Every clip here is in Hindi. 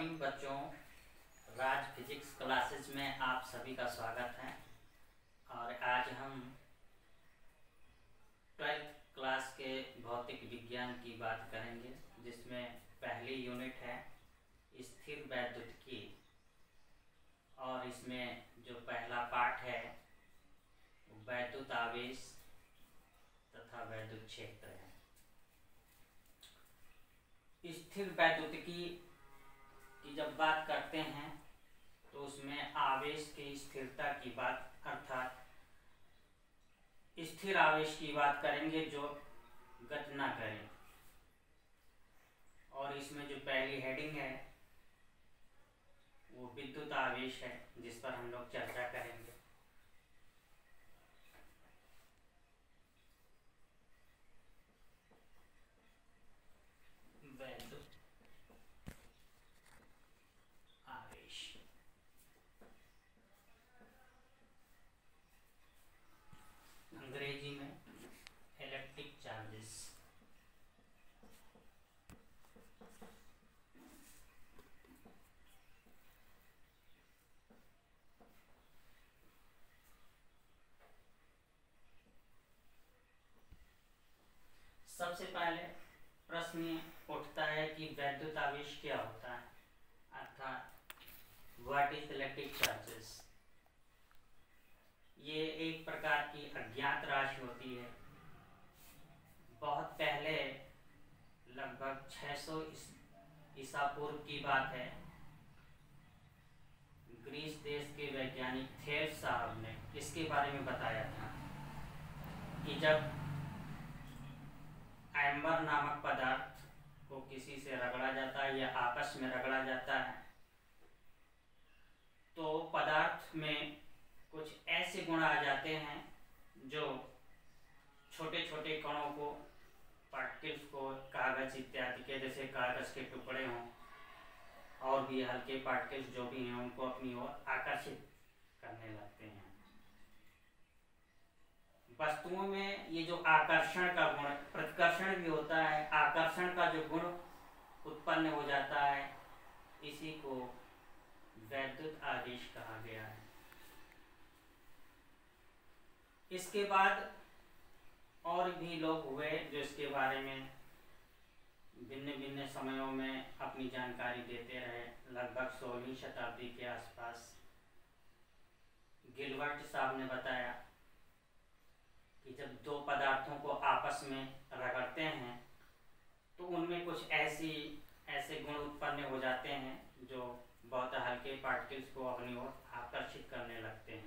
मॉर्निंग बच्चों, राज फिजिक्स क्लासेस में आप सभी का स्वागत है। और आज हम 12th क्लास के भौतिक विज्ञान की बात करेंगे, जिसमें पहली यूनिट है स्थिर वैद्युतिकी। और इसमें जो पहला पाठ है वो वैद्युत आवेश तथा वैद्युत क्षेत्र है। स्थिर वैद्युतिकी की जब बात करते हैं तो उसमें आवेश की स्थिरता की बात अर्थात स्थिर आवेश की बात करेंगे जो गति ना करे। और इसमें जो पहली हेडिंग है वो विद्युत आवेश है, जिस पर हम लोग चर्चा करेंगे। वैद्युत आवेश अंग्रेजी में इलेक्ट्रिक चार्जेस। सबसे पहले प्रश्न उठता है कि वैद्युत आवेश क्या होता है, अर्थात व्हाट इज इलेक्ट्रिक चार्जेस। ये एक प्रकार की अज्ञात राशि होती है। बहुत पहले लगभग 600 ईसा पूर्व की बात है, ग्रीस देश के वैज्ञानिक थेल्स साहब ने इसके बारे में बताया था कि जब एम्बर नामक पदार्थ को किसी से रगड़ा जाता है या आपस में रगड़ा जाता है तो पदार्थ में कुछ ऐसे गुण आ जाते हैं जो छोटे छोटे कणों को, पार्टिकल्स को, कागज इत्यादि के, जैसे कागज के टुकड़े हों और भी हल्के पार्टिकल्स जो भी हैं, उनको अपनी ओर आकर्षित करने लगते हैं। वस्तुओं में ये जो आकर्षण का गुण, प्रतिकर्षण भी होता है, आकर्षण का जो गुण उत्पन्न हो जाता है, इसी को वैद्युत आवेश कहा गया है। इसके बाद और भी लोग हुए जो इसके बारे में भिन्न भिन्न समयों में अपनी जानकारी देते रहे। लगभग 16वीं शताब्दी के आसपास गिलबर्ट साहब ने बताया कि जब दो पदार्थों को आपस में रगड़ते हैं तो उनमें कुछ ऐसे गुण उत्पन्न हो जाते हैं जो बहुत हल्के पार्टिकल्स को अपनी ओर आकर्षित करने लगते हैं।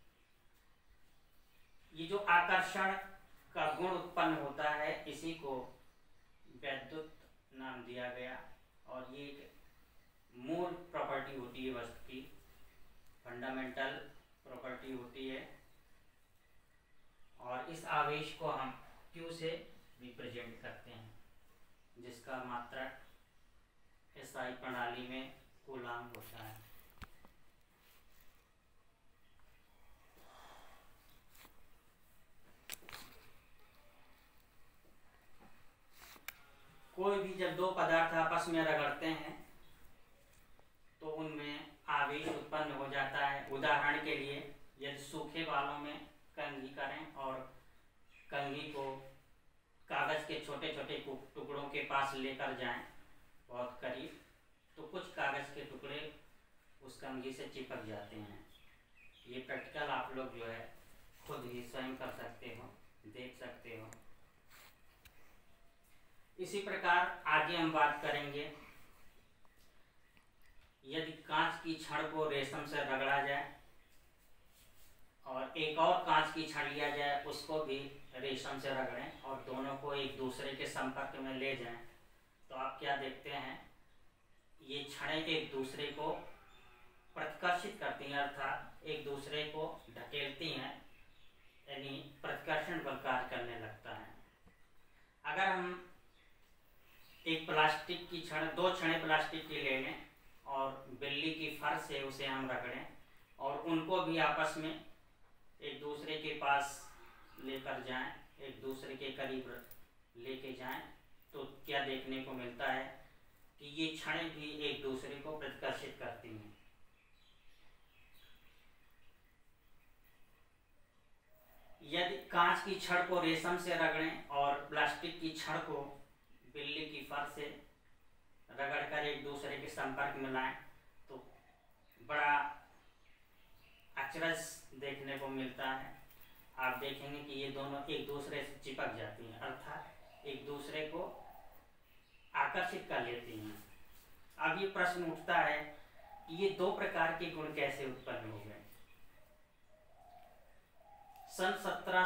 ये जो आकर्षण का गुण उत्पन्न होता है, इसी को वैद्युत नाम दिया गया। और ये एक मूल प्रॉपर्टी होती है, वस्तु की फंडामेंटल प्रॉपर्टी होती है। और इस आवेश को हम Q से रिप्रेजेंट करते हैं, जिसका मात्रक SI प्रणाली में कूलाम होता है। कोई भी जब दो पदार्थ आपस में रगड़ते हैं तो उनमें आवेश उत्पन्न हो जाता है। उदाहरण के लिए यदि सूखे बालों में कंघी करें और कंघी को कागज के छोटे छोटे टुकड़ों के पास लेकर जाएं बहुत करीब, तो कुछ कागज के टुकड़े उस कंघी से चिपक जाते हैं। ये प्रैक्टिकल आप लोग जो है खुद ही स्वयं कर सकते हो, देख सकते हो। इसी प्रकार आगे हम बात करेंगे, यदि कांच की छड़ को रेशम से रगड़ा जाए और एक और कांच की छड़ लिया जाए, उसको भी रेशम से रगड़ें और दोनों को एक दूसरे के संपर्क में ले जाएं, तो आप क्या देखते हैं, ये छड़ें एक दूसरे को प्रतिकर्षित करती हैं, अर्थात एक दूसरे को ढकेलती हैं, यानी प्रतिकर्षण बल कार्य करने लगता है। अगर हम एक प्लास्टिक की छड़, दो छड़ें प्लास्टिक की ले लें और बिल्ली की फर से उसे हम रगड़ें और उनको भी आपस में एक दूसरे के पास लेकर जाएं, एक दूसरे के करीब लेके जाएं, तो क्या देखने को मिलता है कि ये छड़ें भी एक दूसरे को प्रतिकर्षित करती हैं। यदि कांच की छड़ को रेशम से रगड़ें और प्लास्टिक की छड़ को बिल्ली की फर से रगड़कर एक दूसरे के संपर्क में लाएं तो बड़ा अचरज देखने को मिलता है। आप देखेंगे कि ये दोनों एक दूसरे से चिपक जाती हैं, अर्थात एक दूसरे को आकर्षित कर लेती हैं। अब ये प्रश्न उठता है कि ये दो प्रकार के गुण कैसे उत्पन्न हो गए। सन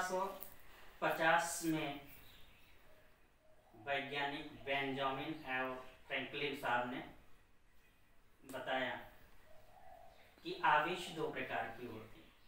1750 में वैज्ञानिक बेंजामिन और फ्रैंकलिन साहब ने बताया कि आवेश दो प्रकार की होती हैं,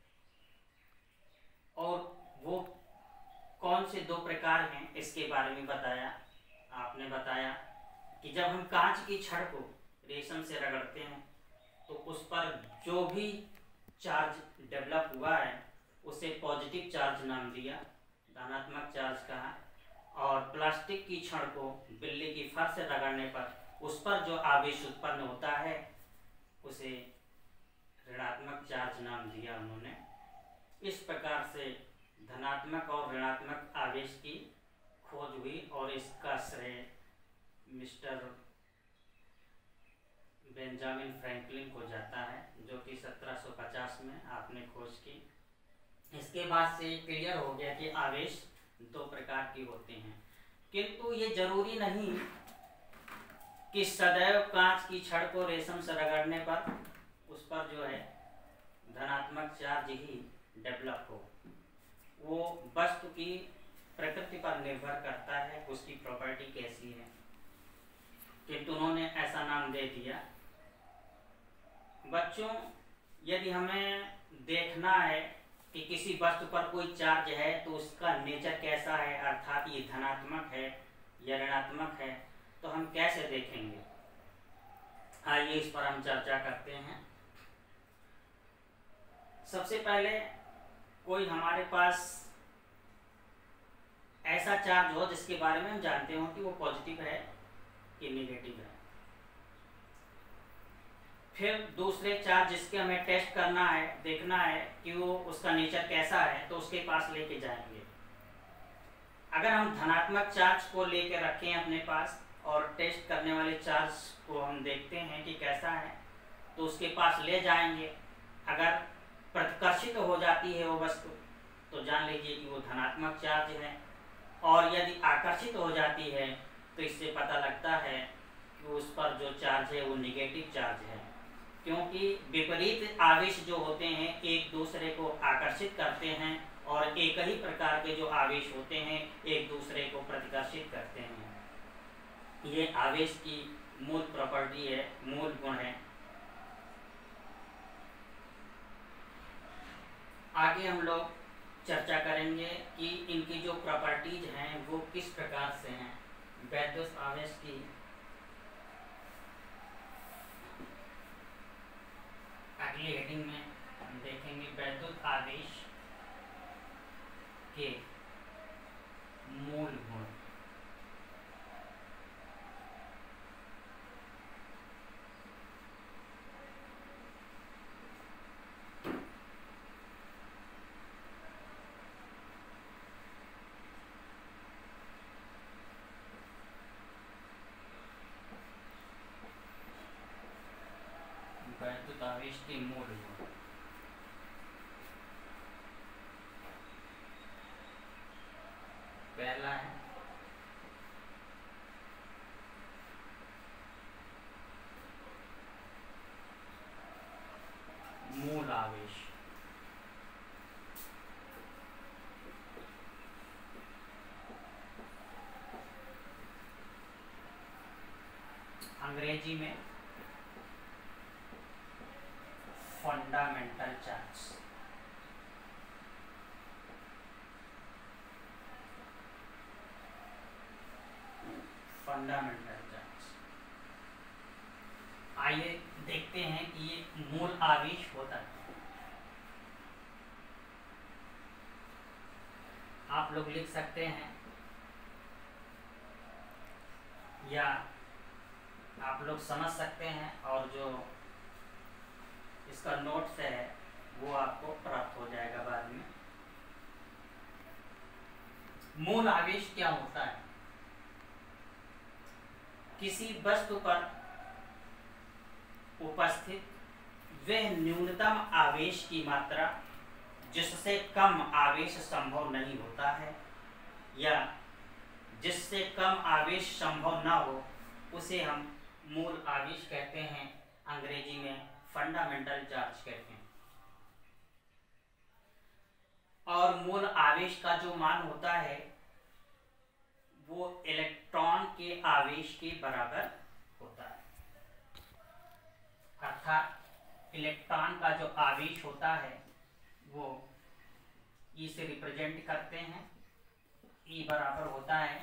और वो कौन से दो प्रकार हैं इसके बारे में बताया। आपने बताया कि जब हम कांच की छड़ को रेशम से रगड़ते हैं तो उस पर जो भी चार्ज डेवलप हुआ है उसे पॉजिटिव चार्ज नाम दिया, धनात्मक चार्ज कहा, और प्लास्टिक की छड़ को बिल्ली की फर से रगड़ने पर उस पर जो आवेश उत्पन्न होता है उसे ऋणात्मक चार्ज नाम दिया उन्होंने। इस प्रकार से धनात्मक और ऋणात्मक आवेश की खोज हुई और इसका श्रेय मिस्टर बेंजामिन फ्रैंकलिन को जाता है, जो कि 1750 में आपने खोज की। इसके बाद से क्लियर हो गया कि आवेश दो प्रकार की होते हैं, किंतु ये जरूरी नहीं कि सदैव कांच की छड़ को रेशम से रगड़ने पर उस पर जो है धनात्मक चार्ज ही डेवलप हो। वो वस्तु की प्रकृति पर निर्भर करता है, उसकी प्रॉपर्टी कैसी है, किंतु उन्होंने ऐसा नाम दे दिया। बच्चों, यदि हमें देखना है कि किसी वस्तु पर कोई चार्ज है तो उसका नेचर कैसा है, अर्थात ये धनात्मक है या ऋणात्मक है, तो हम कैसे देखेंगे। आइए इस पर हम चर्चा करते हैं। सबसे पहले कोई हमारे पास ऐसा चार्ज हो जिसके बारे में हम जानते हो कि वो पॉजिटिव है कि नेगेटिव है। फिर दूसरे चार्ज जिसके हमें टेस्ट करना है, देखना है कि वो उसका नेचर कैसा है, तो उसके पास लेके जाएंगे। अगर हम धनात्मक चार्ज को लेके रखें अपने पास और टेस्ट करने वाले चार्ज को हम देखते हैं कि कैसा है, तो उसके पास ले जाएंगे। अगर प्रतिकर्षित हो जाती है वो वस्तु तो जान लीजिए कि वो धनात्मक चार्ज है, और यदि आकर्षित हो जाती है तो इससे पता लगता है कि उस पर जो चार्ज है वो नेगेटिव चार्ज है, क्योंकि विपरीत आवेश जो होते हैं एक दूसरे को आकर्षित करते हैं और एक ही प्रकार के जो आवेश होते हैं एक दूसरे को प्रतिकर्षित करते हैं। ये आवेश की मूल प्रॉपर्टी है, मूल गुण है। आगे हम लोग चर्चा करेंगे कि इनकी जो प्रॉपर्टीज हैं वो किस प्रकार से हैं। वैद्युत आवेश की अगली हेडिंग में हम देखेंगे वैद्युत आवेश के मूल गुण। वैद्युत आवेश के मूल गुण। पहला है मूल आवेश। अंग्रेजी में फंडामेंटल चार्ज। Fundamental charge. आइए देखते हैं कि ये मूल आवेश होता है। आप लोग लिख सकते हैं या आप लोग समझ सकते हैं और जो इसका नोट्स है वो आपको प्राप्त हो जाएगा बाद में। मूल आवेश क्या होता है? किसी वस्तु पर उपस्थित वह न्यूनतम आवेश की मात्रा जिससे कम आवेश संभव नहीं होता है, या जिससे कम आवेश संभव ना हो उसे हम मूल आवेश कहते हैं, अंग्रेजी में फंडामेंटल चार्ज कहते हैं। और मूल आवेश का जो मान होता है वो इलेक्ट्रॉन के आवेश के बराबर होता है। अर्थात इलेक्ट्रॉन का जो आवेश होता है वो ई से रिप्रेजेंट करते हैं। ई बराबर होता है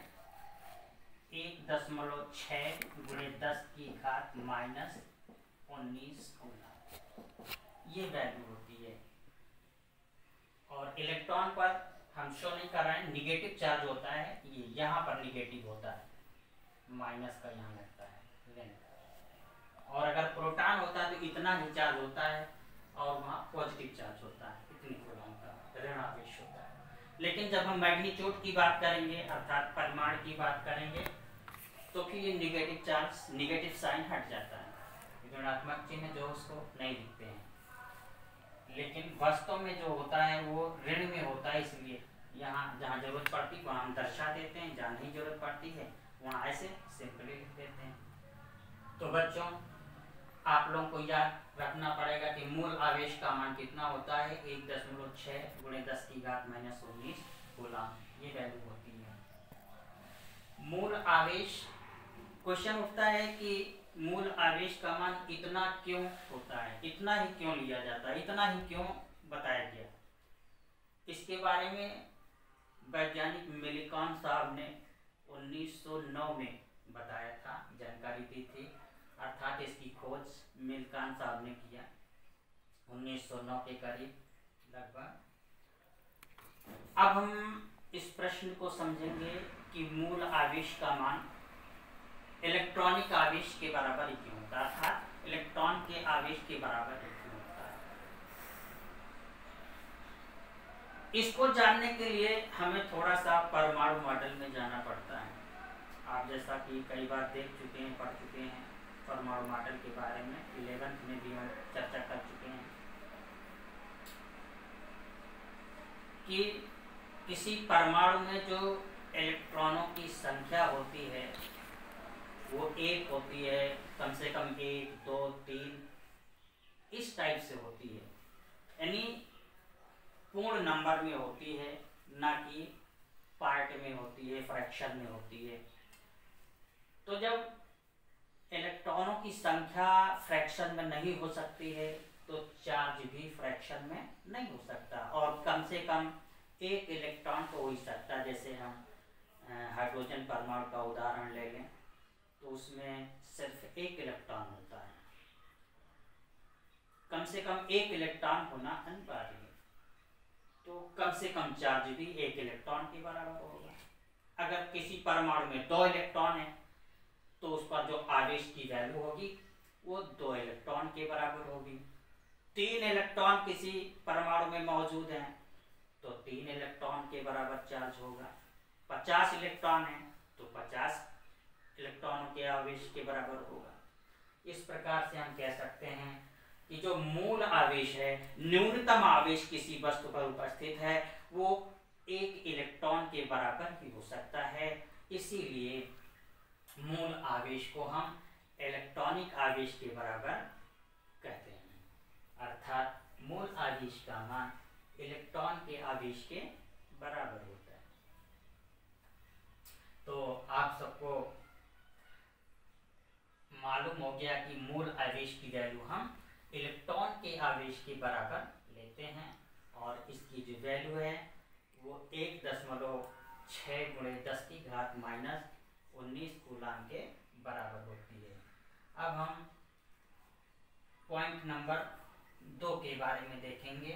1.6 × 10⁻⁻19 कूलम, ये वैल्यू होती है। और इलेक्ट्रॉन पर हम शो नहीं कर रहे हैं, निगेटिव चार्ज होता है, ये यहाँ पर निगेटिव होता है, माइनस का यहाँ लगता है लेंथ। और अगर प्रोटॉन होता है तो इतना ही चार्ज होता है और वहाँ पॉजिटिव चार्ज होता है, इतनी कूलम का ऋण आवेश होता है। लेकिन जब हम मैग्नीट्यूड की बात करेंगे अर्थात परिमाण की बात करेंगे तो फिर ये निगेटिव चार्ज, निगेटिव साइन हट जाता है, ऋणात्मक चिन्ह जो उसको नहीं दिखते हैं। लेकिन वास्तव में जो होता है वो ऋण में होता है, इसलिए यहाँ जहाँ जरूरत पड़ती है वहाँ हम दर्शा देते हैं, जहाँ नहीं जरूरत पड़ती है वहाँ ऐसे सिंपली लिख देते हैं। तो बच्चों आप लोगों को याद रखना पड़ेगा कि मूल आवेश का मान कितना होता है, 1.6 × 10⁻⁻19 कूलम, ये वैल्यू होती है। मूल आवेश, क्वेश्चन उठता है कि मूल आवेश का मान इतना क्यों होता है, इतना ही क्यों लिया जाता है, इतना ही क्यों बताया गया? इसके बारे में वैज्ञानिक मिलिकॉन साहब ने 1909 में बताया था, जानकारी दी थी। अर्थात इसकी खोज मिलिकॉन साहब ने किया 1909 के करीब लगभग। अब हम इस प्रश्न को समझेंगे कि मूल आवेश का मान इलेक्ट्रॉनिक आवेश के बराबर ही क्यों होता है, अर्थात इलेक्ट्रॉन के आवेश के बराबर ही क्यों होता है। इसको जानने के लिए हमें थोड़ा सा परमाणु मॉडल में जाना पड़ता है। आप जैसा कि कई बार देख चुके हैं, पढ़ चुके हैं परमाणु मॉडल के बारे में, 11th में भी हम चर्चा कर चुके हैं कि किसी परमाणु में जो इलेक्ट्रॉनों की संख्या होती है वो एक होती है, कम से कम 1, 2, 3 इस टाइप से होती है, यानी पूर्ण नंबर में होती है, ना कि पार्ट में होती है, फ्रैक्शन में होती है। तो जब इलेक्ट्रॉनों की संख्या फ्रैक्शन में नहीं हो सकती है तो चार्ज भी फ्रैक्शन में नहीं हो सकता, और कम से कम एक इलेक्ट्रॉन तो हो ही सकता है। जैसे हम हाइड्रोजन परमाणु का उदाहरण ले लें तो उसमें सिर्फ एक इलेक्ट्रॉन होता है, कम से कम एक इलेक्ट्रॉन होना अनिवार्य है, तो कम से कम चार्ज भी एक इलेक्ट्रॉन के बराबर होगा। अगर किसी परमाणु में 2 इलेक्ट्रॉन है तो उस पर जो आवेश की वैल्यू होगी वो 2 इलेक्ट्रॉन के बराबर होगी। 3 इलेक्ट्रॉन किसी परमाणु में मौजूद हैं तो 3 इलेक्ट्रॉन के बराबर चार्ज होगा। 50 इलेक्ट्रॉन है तो 50 इलेक्ट्रॉनों के आवेश के बराबर होगा। इस प्रकार से हम कह सकते हैं कि जो मूल आवेश है, न्यूनतम आवेश किसी वस्तु पर उपस्थित है, वो 1 इलेक्ट्रॉन के बराबर ही हो सकता है। इसीलिए मूल आवेश को हम इलेक्ट्रॉनिक आवेश के बराबर कहते हैं, अर्थात मूल आवेश का मान इलेक्ट्रॉन के आवेश के बराबर होता है। तो आप सबको मालूम हो गया कि मूल आवेश की वैल्यू हम इलेक्ट्रॉन के आवेश के बराबर लेते हैं, और इसकी जो वैल्यू है वो 1.6 × 10⁻⁻19 कूलम के बराबर होती है। अब हम पॉइंट नंबर 2 के बारे में देखेंगे।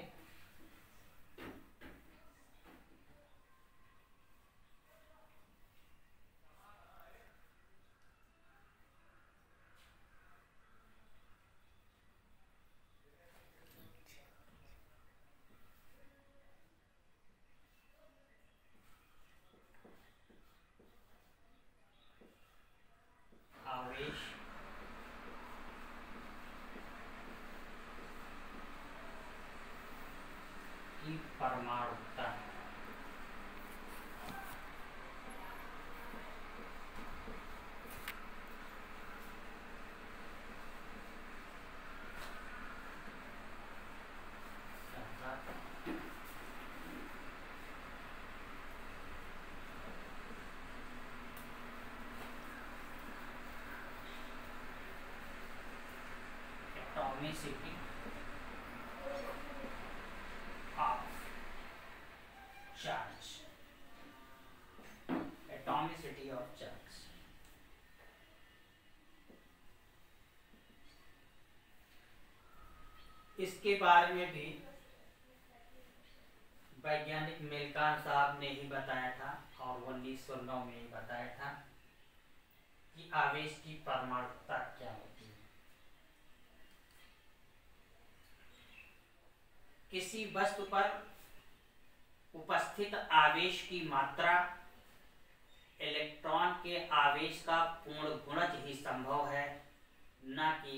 परमाणुकता। Atomicity of charge, atomicity of charge। इसके बारे में भी वैज्ञानिक मिल्कान साहब ने ही बताया था और 1909 में ही बताया था कि आवेश की परमाणुकता क्या होती है। किसी वस्तु पर उपस्थित आवेश की मात्रा इलेक्ट्रॉन के आवेश का पूर्ण गुणज ही संभव है, न कि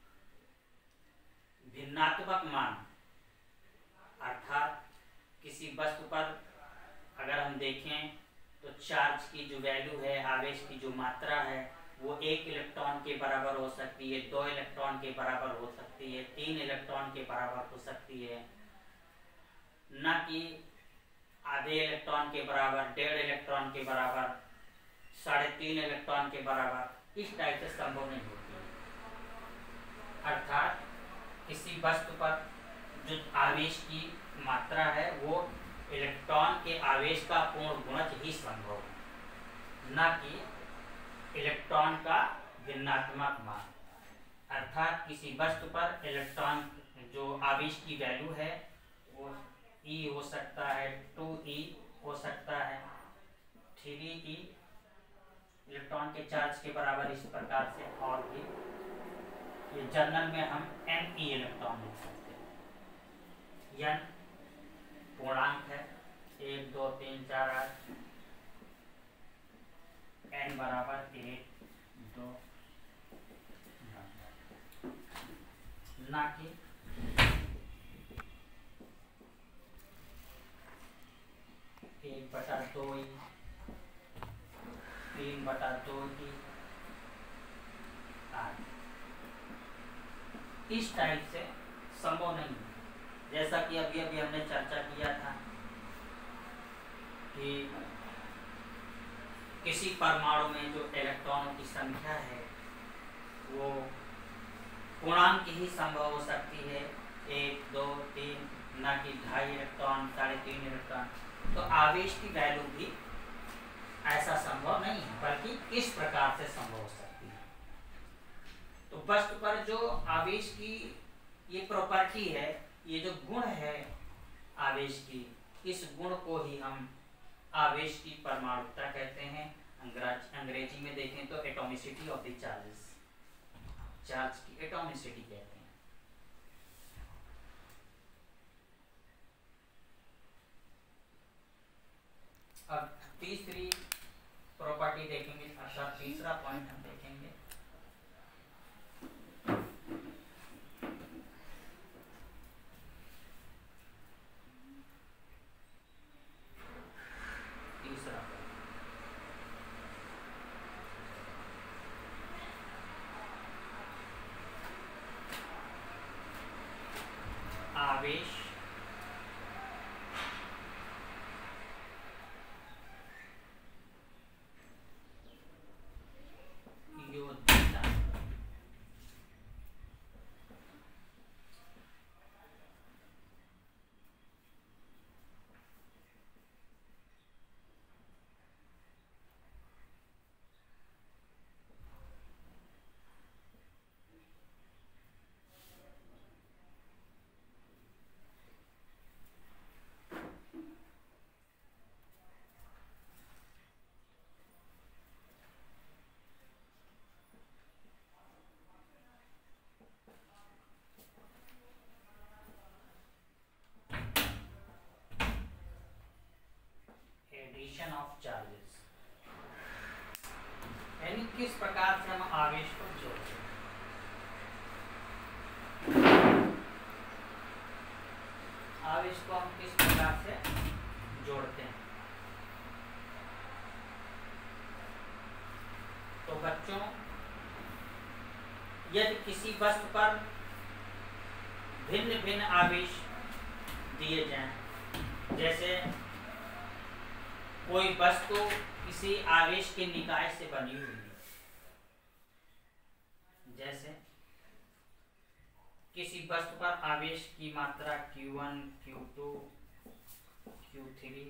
भिन्नात्मक मान। अर्थात किसी वस्तु पर अगर हम देखें तो चार्ज की जो वैल्यू है, आवेश की जो मात्रा है, वो 1 इलेक्ट्रॉन के बराबर हो सकती है, 2 इलेक्ट्रॉन के बराबर हो सकती है, 3 इलेक्ट्रॉन के बराबर हो सकती है, न कि आधे इलेक्ट्रॉन के बराबर, 1.5 इलेक्ट्रॉन के बराबर, 3.5 इलेक्ट्रॉन के बराबर। इस टाइप से संभव नहीं होती है। अर्थात किसी वस्तु पर जो आवेश की मात्रा है वो इलेक्ट्रॉन के आवेश का पूर्ण गुणज ही संभव है, न कि इलेक्ट्रॉन का भिन्नात्मक मान। अर्थात किसी वस्तु पर इलेक्ट्रॉन जो आवेश की वैल्यू है वो E हो सकता है, 2E हो सकता है, 3E इलेक्ट्रॉन के चार्ज के बराबर, इस प्रकार से और भी। ये जर्नल में हम Ne इलेक्ट्रॉन लिख सकते हैं। N पूर्णांक है, 1 2 3 4 8, N बराबर 1 2, ना कि 1/2, 3/2 आदि। इस टाइप से संभव नहीं है। जैसा कि अभी अभी हमने चर्चा किया था कि किसी परमाणु में जो इलेक्ट्रॉनों की संख्या है वो पूर्णांक ही संभव हो सकती है, 1 2 3, न कि 2.5 इलेक्ट्रॉन, 3.5 इलेक्ट्रॉन। तो आवेश की वैल्यू भी ऐसा संभव नहीं है, बल्कि इस प्रकार से संभव हो सकती है। तो वस्तु पर जो आवेश की ये प्रॉपर्टी है, ये जो गुण है आवेश की, इस गुण को ही हम आवेश की परमाणुकता कहते हैं। अंग्रेजी में देखें तो atomicity of the charges, charge की एटॉमिसिटी कहते हैं। अब तीसरी प्रॉपर्टी देखेंगे, अर्थात तीसरा पॉइंट हम देखेंगे। तीसरा आवेश योद्धा। एडिशन ऑफ चार्जेस, यानी किस प्रकार से हम आवेश को जोड़ते हैं। आवेश इसको हम किस प्रकार से जोड़ते हैं। तो बच्चों, यदि किसी वस्तु पर भिन्न भिन्न आवेश दिए जाएं, जैसे कोई वस्तु किसी आवेश के निकाय से बनी हुई है, जैसे किसी वस्तु पर आवेश की मात्रा Q1, Q2, Q3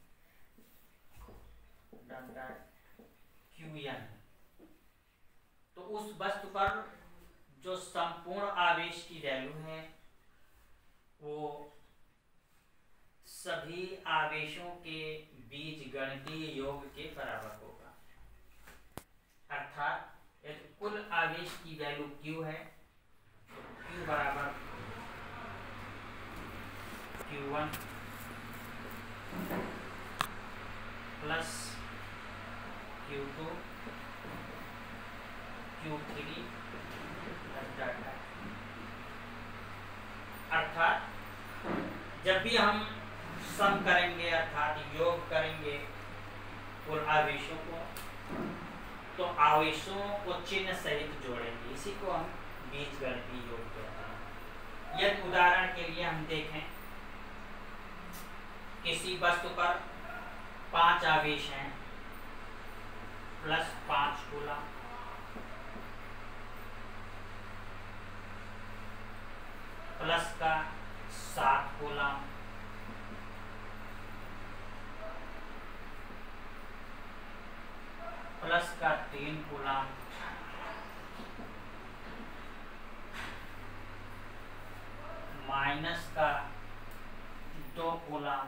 Qn, तो उस वस्तु पर जो संपूर्ण आवेश की वैल्यू है वो सभी आवेशों के बीजगणितीय योग के बराबर होगा। अर्थात यदि कुल आवेश की वैल्यू Q है तो Q बराबर Q1 प्लस Q2 Q3 अर्थात जब भी हम सम करेंगे अर्थात योग करेंगे कुल आवेशों को, तो आवेशों को चिन्ह सहित जोड़ेंगे, इसी को हम बीजगणितीय योग कहते हैं। यदि उदाहरण के लिए हम देखें, किसी वस्तु पर 5 आवेश हैं प्लस 5 कूलम, प्लस का 7 कूलम, प्लस का 3 कूलम, माइनस का 2 कूलम,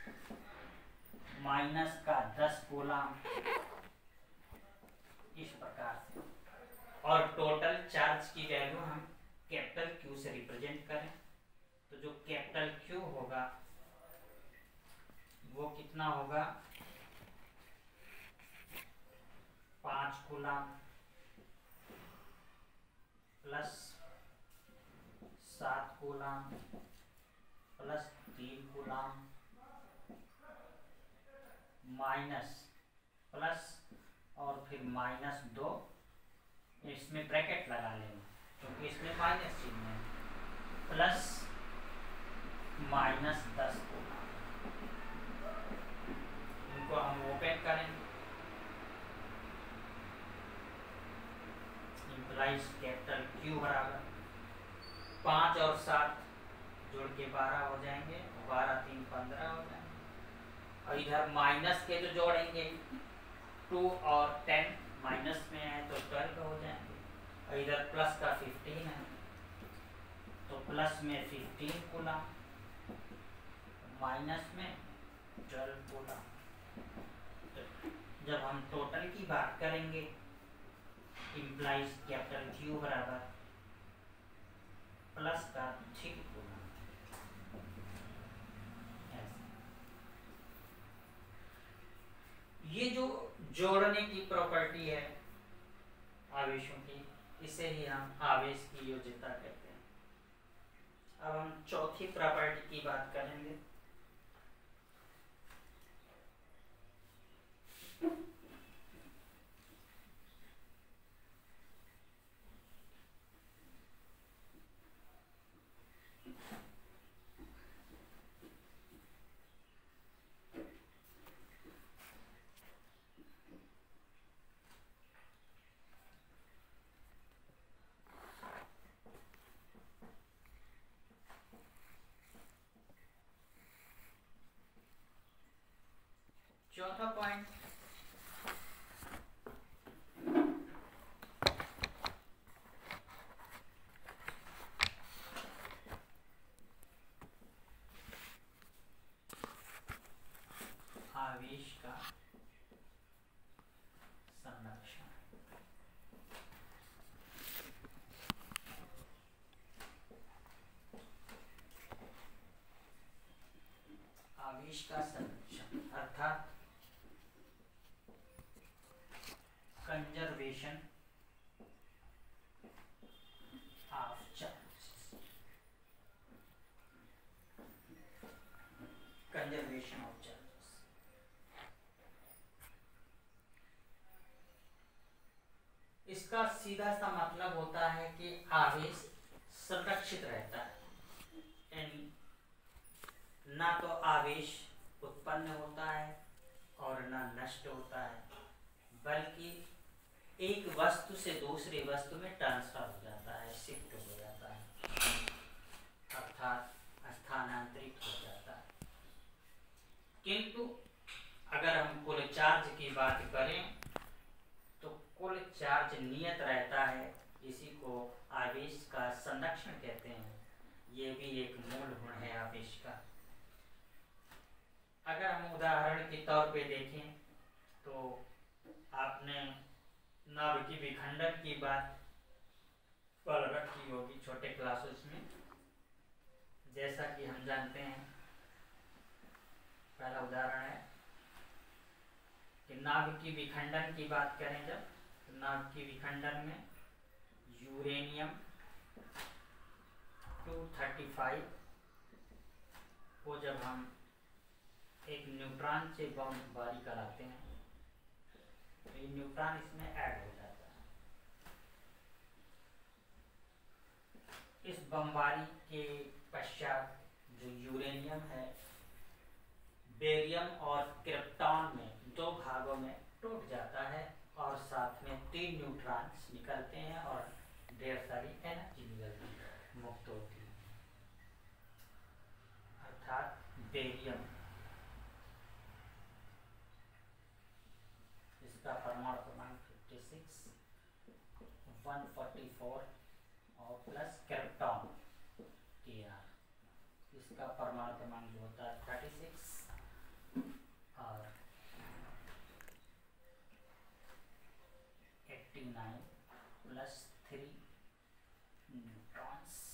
माइनस का 10 कूलम, इस प्रकार से। और टोटल चार्ज की वैल्यू हम कैपिटल Q से रिप्रेजेंट करें, तो जो कैपिटल Q होगा वो कितना होगा, 5 coulomb plus 7 coulomb plus 3 coulomb minus plus और फिर -2, इसमें ब्रैकेट लगा लेंगे क्योंकि इसमें माइनस चिन्ह है, प्लस -10 कूलम, इनको हम ओपन करेंगे, इम्प्लाइज कैपिटल Q बराबर 5 और 7 जोड़ के 12 हो जाएंगे, 12 3 15 हो जाएंगे, और इधर माइनस के जो जोड़ेंगे 2 और 10 माइनस में है तो 12 हो जाएंगे, और इधर प्लस का 15 है तो प्लस में 15 कूलम, माइनस में 12 कूलम। जब हम टोटल की बात करेंगे, इम्प्लाइज कैपिटल Q बराबर प्लस का 3 कूलम। ये जो जोड़ने की प्रॉपर्टी है आवेशों की, इसे ही हम आवेश की योज्यता कहते हैं। अब हम चौथी प्रॉपर्टी की बात करेंगे। चौथा पॉइंट, आवेश का संरक्षण। आवेश का संरक्षण अर्थात कंजर्वेशन ऑफ चार्ज। सीधा सा मतलब होता है कि आवेश संरक्षित रहता है, यानी ना तो आवेश उत्पन्न होता है और ना नष्ट होता है, बल्कि एक वस्तु से दूसरी वस्तु में ट्रांसफर हो जाता है, शिफ्ट हो जाता है, अर्थात स्थानांतरित हो जाता है। किंतु अगर हम कुल चार्ज की बात करें तो कुल चार्ज नियत रहता है, इसी को आवेश का संरक्षण कहते हैं। ये भी एक मूल गुण है आवेश का। अगर हम उदाहरण के तौर पे देखें तो आपने नाभिकीय विखंडन की बात पढ़ रखी होगी छोटे क्लासेस में। जैसा कि हम जानते हैं, पहला उदाहरण है कि नाभिकीय विखंडन की बात करें जब, तो नाभिकीय विखंडन में यूरेनियम 235 को जब हम एक न्यूट्रॉन से बमबारी कराते हैं तो ये न्यूट्रॉन इसमें ऐड हो जाता है। इस बमबारी के पश्चात जो यूरेनियम है बेरियम और क्रिप्टॉन में दो भागों में टूट जाता है और साथ में 3 न्यूट्रॉन्स निकलते हैं और ढेर सारी एनर्जी निकलती है, मुक्त होती है। अर्थात बेरियम, इसका परमाणु क्रमांक 56, 144 और प्लस क्रिप्टॉन Kr, इसका परमाणु क्रमांक जो होता है 36 और 89 प्लस 3 न्यूट्रॉन्स।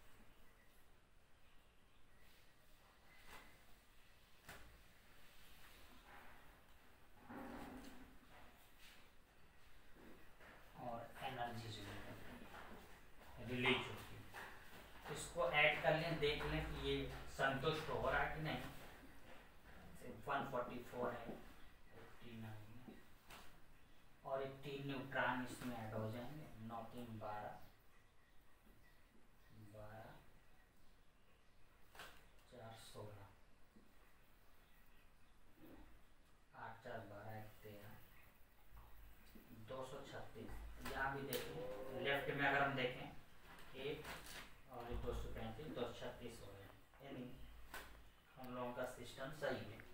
और एनर्जी जो रिलीज होती है, इसको ऐड कर लें, देख लें कि ये संतुष्ट हो रहा है कि नहीं। 144 है 89 में और एक 3 न्यूट्रॉन इसमें ऐड हो जाएंगे, 9 3 12 12 4 16 8 4 12 1 13 236। यहाँ भी देखें, लेफ्ट में अगर हम देखें 1 और 235 236 हो गए, यानी हम लोगों का सिस्टम सही है।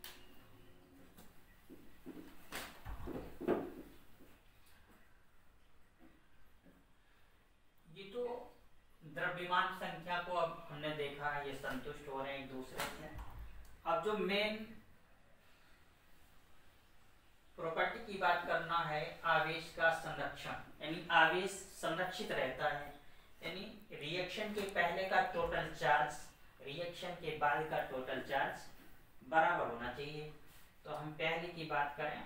ये तो द्रव्यमान संख्या को अब हमने देखा, ये संतुष्ट हो रहे हैं एक दूसरे से। अब जो मेन प्रॉपर्टी की बात करना है, आवेश का संरक्षण, यानी आवेश संरक्षित रहता है, यानी रिएक्शन के पहले का टोटल चार्ज रिएक्शन के बाद का टोटल चार्ज बराबर होना चाहिए। तो हम पहले की बात करें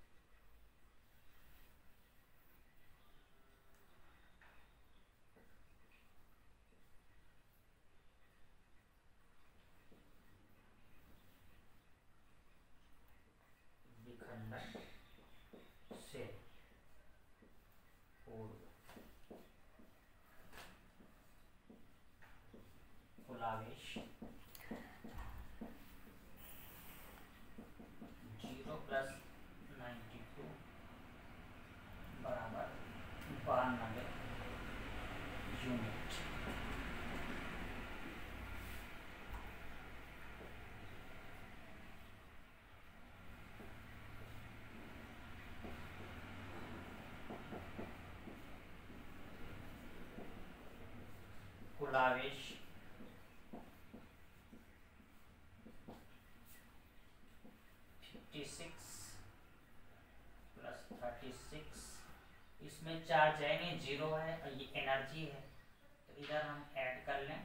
विखंडन से पूर्व कुल आवेश 0 प्लस 92 बराबर 92 यूनिट। कुल आवेश 56 प्लस 36, इसमें चार्ज है नहीं, 0 है और ये एनर्जी है, तो इधर हम ऐड कर लें,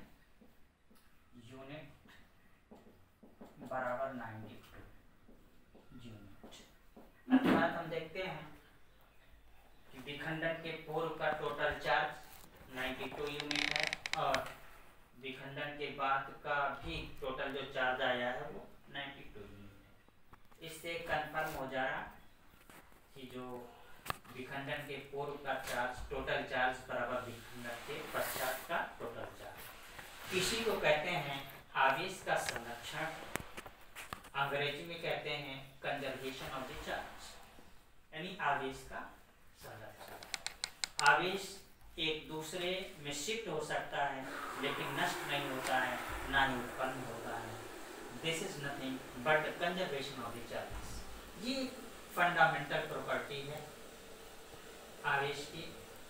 यूनिट बराबर 92 यूनिट। अर्थात हम देखते हैं कि विखंडन के पूर्व का टोटल चार्ज 92 यूनिट है और विखंडन के बाद का भी टोटल जो चार्ज आया है वो 92 यूनिट है। इससे कंफर्म हो जा रहा कि जो विखंडन के पूर्व का चार्ज टोटल चार्ज बराबर विखंडन के पश्चात का टोटल चार्ज। इसी को कहते हैं आवेश का संरक्षण, अंग्रेजी में कहते हैं कंजर्वेशन ऑफ द चार्ज, यानी आवेश का संरक्षण। आवेश एक दूसरे में शिफ्ट हो सकता है लेकिन नष्ट नहीं होता है, ना ही उत्पन्न होता है। This is nothing but conservation of the charge. ये फंडामेंटल प्रॉपर्टी है आवेश की।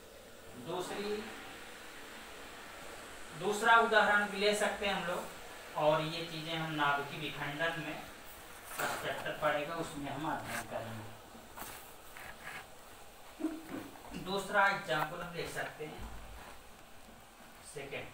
दूसरा उदाहरण भी ले सकते हैं हम लोग, और ये चीजें हम नाभिकीय विखंडन में चैप्टर पढ़ेगा उसमें हम अध्ययन करेंगे। दूसरा एग्जाम्पल हम ले सकते हैं सेकेंड,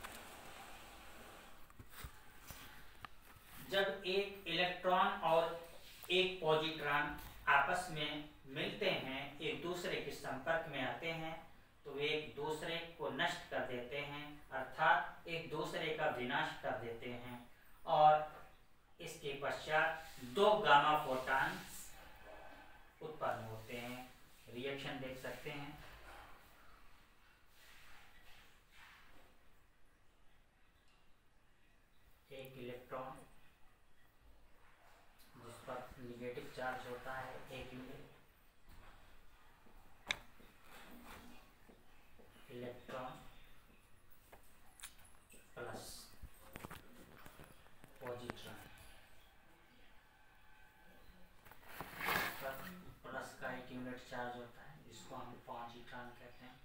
जब एक इलेक्ट्रॉन और एक पॉजिट्रॉन आपस में मिलते हैं, एक दूसरे के संपर्क में आते हैं, तो वे एक दूसरे को नष्ट कर देते हैं, अर्थात एक दूसरे का विनाश कर देते हैं, और इसके पश्चात दो गामा फोटॉन्स उत्पन्न होते हैं। रिएक्शन देख सकते हैं। एक इलेक्ट्रॉन जिस पर नेगेटिव चार्ज होता है, एक इलेक्ट्रॉन प्लस पॉजिट्रॉन, प्लस का एक यूनिट चार्ज होता है, इसको हम पॉजिट्रॉन कहते हैं।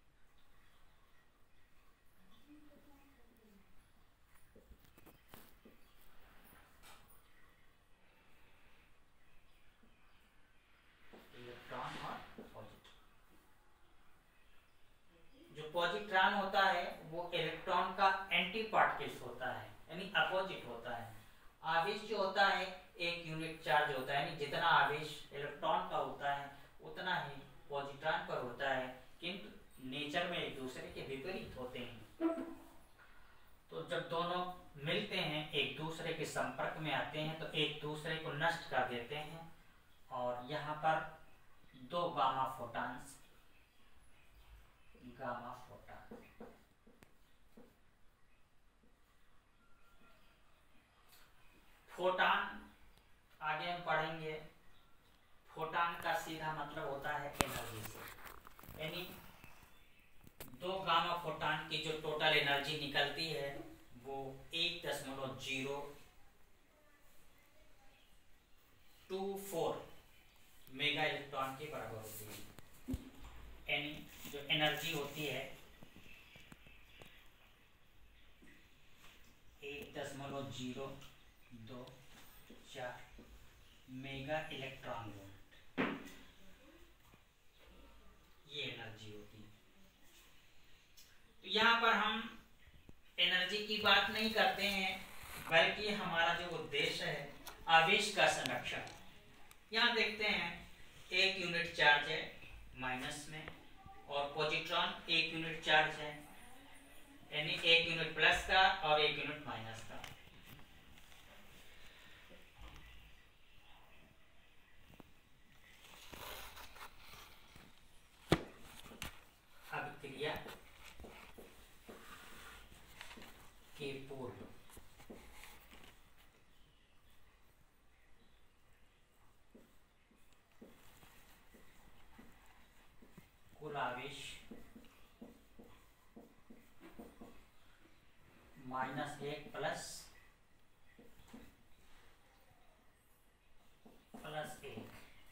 इलेक्ट्रॉन और पॉजिट्रॉन। जो पॉजिट्रॉन होता है वो इलेक्ट्रॉन का एंटी पार्टिकल्स होता है, यानी अपोजिट होता है। आवेश जो होता है एक यूनिट चार्ज होता है, यानी जितना आवेश इलेक्ट्रॉन का होता है उतना ही पॉजिट्रॉन पर होता है, किंतु नेचर में एक दूसरे के विपरीत होते हैं। तो जब दोनों मिलते हैं, एक दूसरे के संपर्क में आते हैं, तो एक दूसरे को नष्ट कर देते हैं, और यहाँ पर दो गामा फोटॉन फोटॉन आगे हम पढ़ेंगे। फोटॉन का सीधा मतलब होता है एनर्जी से, यानी दो गामा फोटॉन की जो टोटल एनर्जी निकलती है वो 1.024 मेगा इलेक्ट्रॉन के बराबर होती है, यानी जो एनर्जी होती है 1.024 मेगा इलेक्ट्रॉन वोल्ट, ये एनर्जी होती है। तो यहाँ पर हम एनर्जी की बात नहीं करते हैं, बल्कि हमारा जो उद्देश्य है आवेश का संरक्षण। यहाँ देखते हैं एक यूनिट चार्ज है माइनस में, और पॉजिट्रॉन एक यूनिट चार्ज है, यानी एक यूनिट प्लस का और एक यूनिट माइनस का। अभिक्रिया के पूर्व कुल आवेश -1 प्लस 1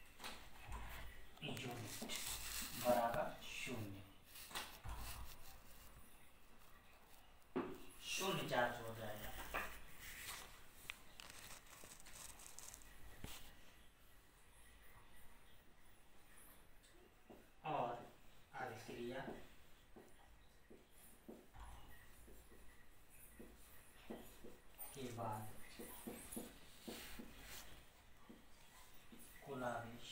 यूनिट बराबर 0 चार्ज हो जाएगा। और अभिक्रिया के बाद कुल आवेश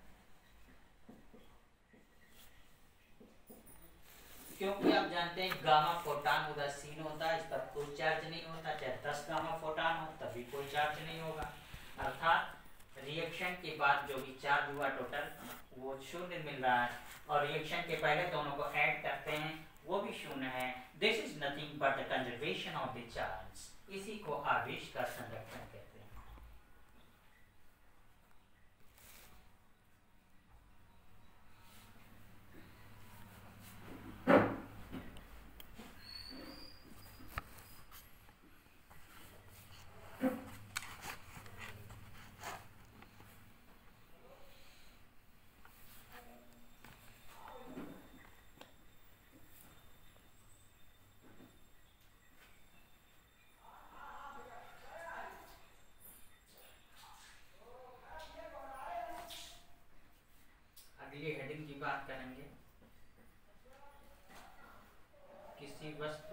क्योंकि आप जानते हैं गामा फोटान उदासीन होता है, इस पर कोई चार्ज नहीं होता, चाहे 10 गामा फोटान हो तभी कोई चार्ज नहीं होगा। अर्थात रिएक्शन के बाद जो भी चार्ज हुआ टोटल वो शून्य मिल रहा है, और रिएक्शन के पहले दोनों को ऐड करते हैं वो भी शून्य है। This is nothing but the conservation of the charge. इसी को आवेश का संरक्षण कहते हैं। अगली हेडिंग की बात करेंगे। किसी वस्तु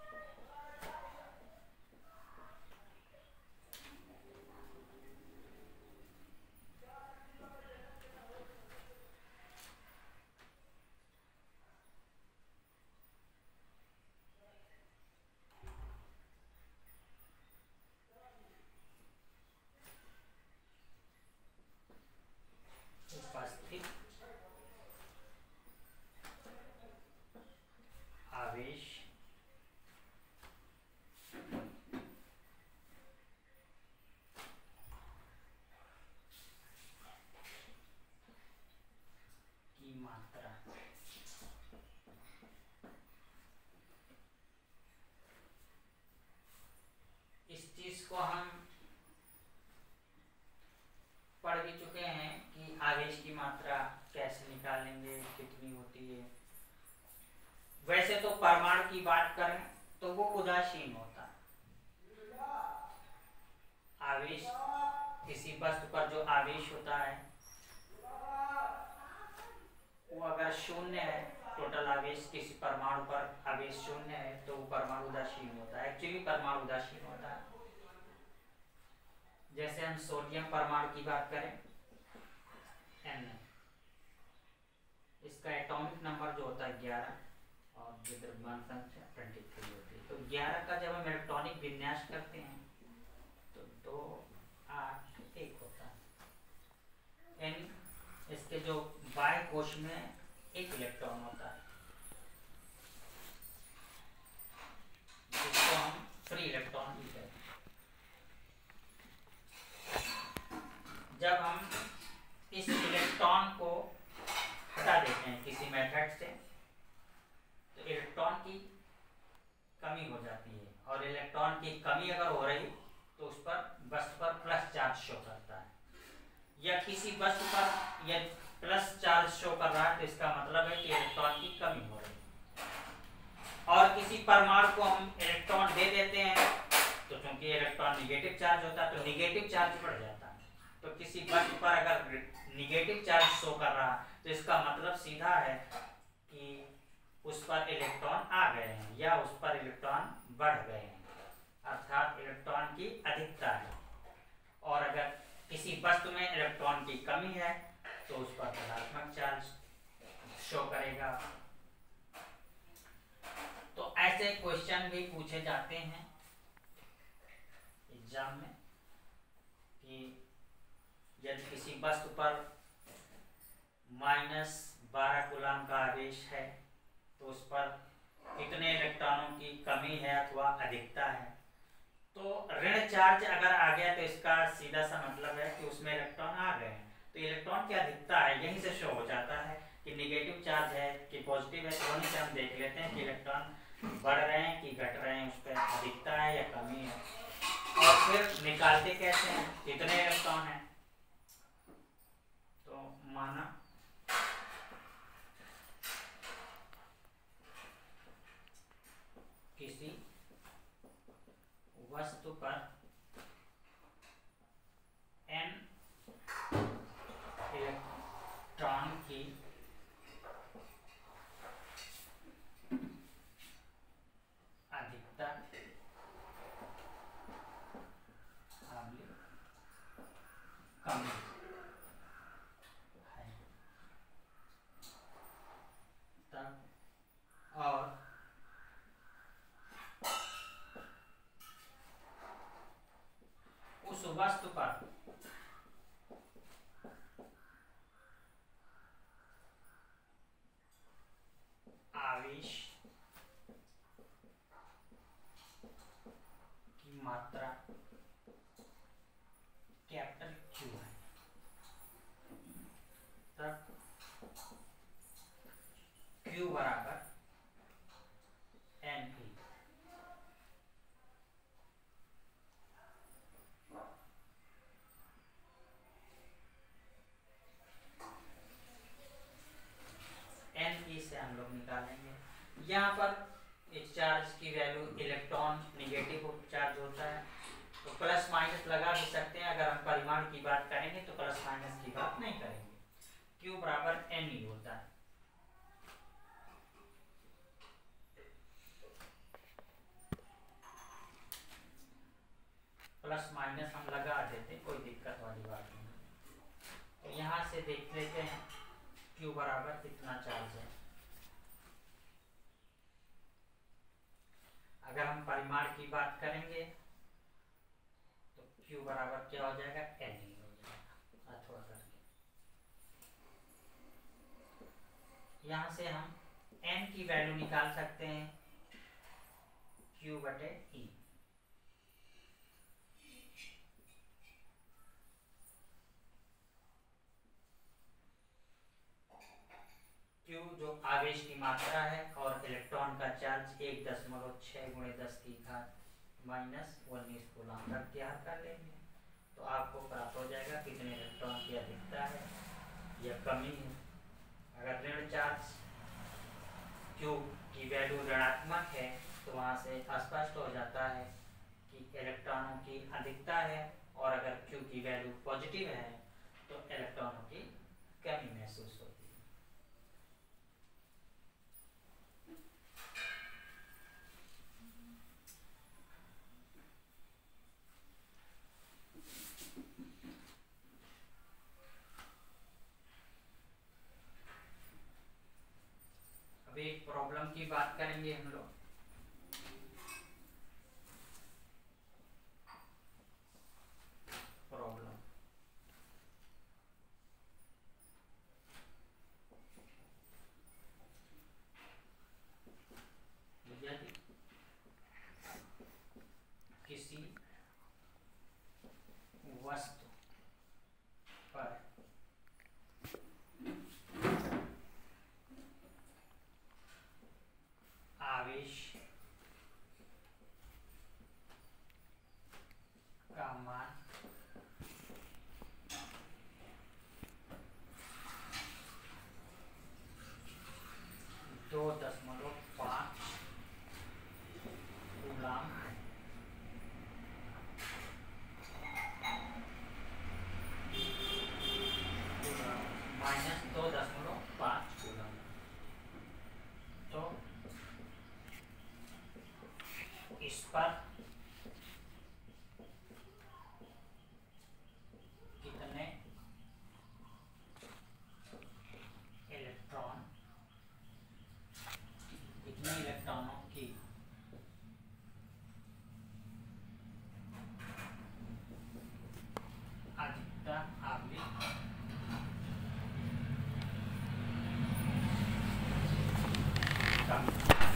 उपस्थित आवेश की मात्रा इस चीज को हम पढ़ भी चुके हैं कि आवेश की मात्रा कैसे निकालेंगे, कितनी होती है। वैसे तो परमाणु की बात करें तो वो उदासीन होता है। आवेश, किसी वस्तु पर जो आवेश होता है वो अगर शून्य है, टोटल आवेश किसी परमाणु पर आवेश शून्य है तो वो परमाणु उदासीन होता है। एक्चुअली परमाणु उदासीन होता है। जैसे हम सोडियम परमाणु की बात करें N, इसका एटॉमिक नंबर जो होता है 11 और द्रव्यमान संख्या 23 होती है। तो 11 का जब हम इलेक्ट्रॉनिक विन्यास करते हैं तो 2 8 1 होता है। N, इसके जो बाह्य कोश में एक इलेक्ट्रॉन होता है जिसको हम फ्री इलेक्ट्रॉन भी कहते हैं। जब हम इस इलेक्ट्रॉन को हटा देते हैं किसी मेथड से तो इलेक्ट्रॉन की कमी हो जाती है, और इलेक्ट्रॉन की कमी अगर हो रही तो उस पर वस्तु पर प्लस चार्ज शो करता है, या किसी वस्तु पर यदि प्लस चार्ज शो कर रहा है तो इसका मतलब है कि इलेक्ट्रॉन की कमी हो रही है। और किसी परमाणु को हम इलेक्ट्रॉन दे देते हैं तो चूंकि इलेक्ट्रॉन निगेटिव चार्ज होता है तो निगेटिव चार्ज बढ़ जाता है। तो किसी वस्तु पर अगर निगेटिव चार्ज शो कर रहा तो इसका मतलब सीधा है कि उस पर इलेक्ट्रॉन आ गए हैं या उस पर इलेक्ट्रॉन बढ़ गए हैं, अर्थात इलेक्ट्रॉन की अधिकता है। और अगर किसी वस्तु में इलेक्ट्रॉन की कमी है तो उस पर धनात्मक चार्ज शो करेगा। तो ऐसे क्वेश्चन भी पूछे जाते हैं एग्जाम में कि यदि किसी वस्तु पर -12 कूलम का आवेश है तो उस पर कितने इलेक्ट्रॉनों की कमी है अथवा अधिकता है। तो ऋण चार्ज अगर आ गया तो इसका सीधा सा मतलब है कि उसमें इलेक्ट्रॉन आ गए हैं, तो इलेक्ट्रॉन की अधिकता है यहीं से शो हो जाता है कि निगेटिव चार्ज है कि पॉजिटिव है। तो वहीं से हम देख लेते हैं कि इलेक्ट्रॉन बढ़ रहे हैं कि घट रहे हैं, उस पर अधिकता है या कमी है। और फिर निकालते कैसे हैं, कितने इलेक्ट्रॉन हैं। तो माना किसी वस्तु पर n इलेक्ट्रॉन की अधिकता कम है, तब और वस्तु पर आवेश की मात्रा कैपिटल Q है, तब Q बराबर NE। NE से हम लोग निकालेंगे। यहाँ पर इस चार्ज की वैल्यू इलेक्ट्रॉन नेगेटिव चार्ज होता है, तो प्लस माइनस लगा भी सकते हैं। अगर हम परिमाण की बात करेंगे तो प्लस माइनस की बात नहीं करेंगे। Q बराबर NE होता है। प्लस माइनस हम लगा देते, कोई दिक्कत वाली बात नहीं। तो यहाँ से देख लेते हैं Q बराबर कितना चार्ज है। अगर हम परिमाण की बात करेंगे तो Q बराबर क्या हो जाएगा, NE हो जाएगा अथवा करके। यहाँ से हम N की वैल्यू निकाल सकते हैं, Q बटे E। Q जो आवेश की मात्रा है और इलेक्ट्रॉन का चार्ज 1.6 × 10⁻⁻19 कूलम तक तैयार कर लेंगे, तो आपको प्राप्त हो जाएगा कितने इलेक्ट्रॉन की अधिकता है या कमी है। अगर ऋण चार्ज Q की वैल्यू ऋणात्मक है तो वहाँ से स्पष्ट हो जाता है कि इलेक्ट्रॉनों की अधिकता है, और अगर Q की वैल्यू पॉजिटिव है तो इलेक्ट्रॉनों की कमी महसूस होती है। अब एक प्रॉब्लम की बात करेंगे हम लोग। प्रॉब्लम यदि किसी वस्तु पर आवेश का मान 2.5 कूलम माइनस 2.5 कूलम, तो इस पर कितने इलेक्ट्रॉनों की अधिकता आवेश कम।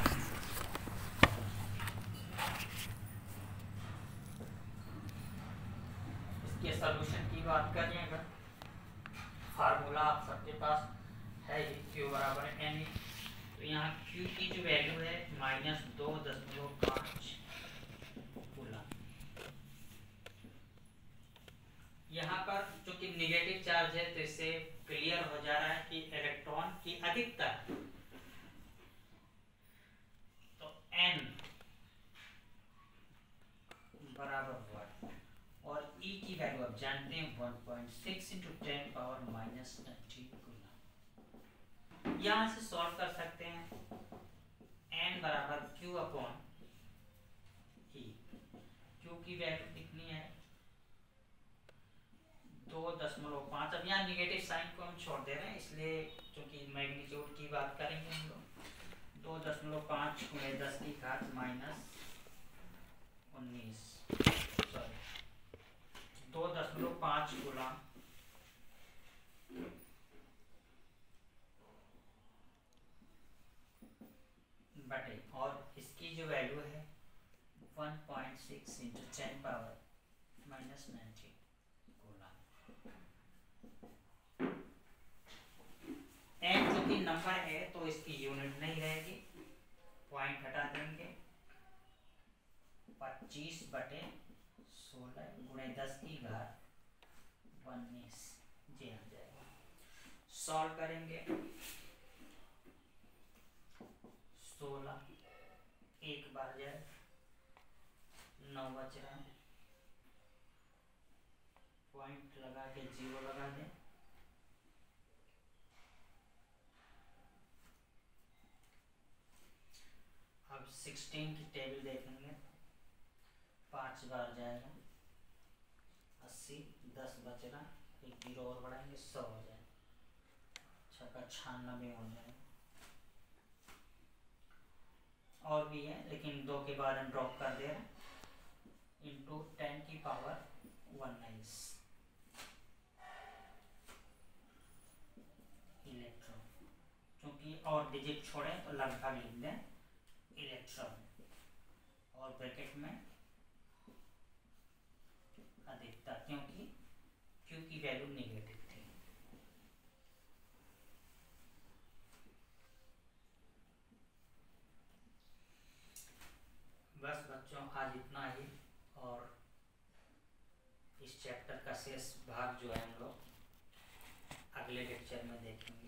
इसके सॉल्यूशन की बात करें, अगर फार्मूला आप सबके पास है ही, Q बराबर NE, तो यहाँ Q की जो वैल्यू है -2.5 कूलम। यहाँ पर चूंकि निगेटिव चार्ज है तो इससे क्लियर हो जा रहा है कि इलेक्ट्रॉन की अधिकता, तो N बराबर हुआ, और E की वैल्यू आप जानते हैं 1.6 × 10⁻⁻30 कूलम। यहाँ से सॉल्व कर सकते हैं। N बराबर Q अपॉन E। Q की वैल्यू कितनी है 2.5। अब यहाँ निगेटिव साइन को हम छोड़ दे रहे हैं, इसलिए क्योंकि मैग्नीट्यूड की बात करेंगे हम लोग। 2.5 × 10⁻⁻19 सॉरी 5 कूलम बटे, और इसकी जो वैल्यू है 1.6 इंटू 10 पावर -90 कूलम। एन जो कि नंबर है तो इसकी यूनिट नहीं रहेगी, पॉइंट हटा देंगे। 25 बटे 16 गुणे 10 की घात 19 जी आ जाएगा। सॉल्व करेंगे। 16 एक बार जाए, 9 बच रहा है, पॉइंट लगा के 0 लगा दें। अब 16 की टेबल देखेंगे, 5 बार जाएगा, 80, 10 बच रहा, एक 0 और बढ़ाएंगे, 100 हो जाए, 96 हो जाएगा। और भी है लेकिन 2 के बाद हम ड्रॉप कर दे रहे हैं, इंटू 10 की पावर 19 इलेक्ट्रॉन, क्योंकि और डिजिट छोड़ें तो लगभग लिख दें इलेक्ट्रॉन, और ब्रैकेट में अधिकता, क्योंकि Q की वैल्यू नेगेटिव थी। बस बच्चों आज इतना ही, और इस चैप्टर का शेष भाग जो है हम लोग अगले लेक्चर में देखेंगे।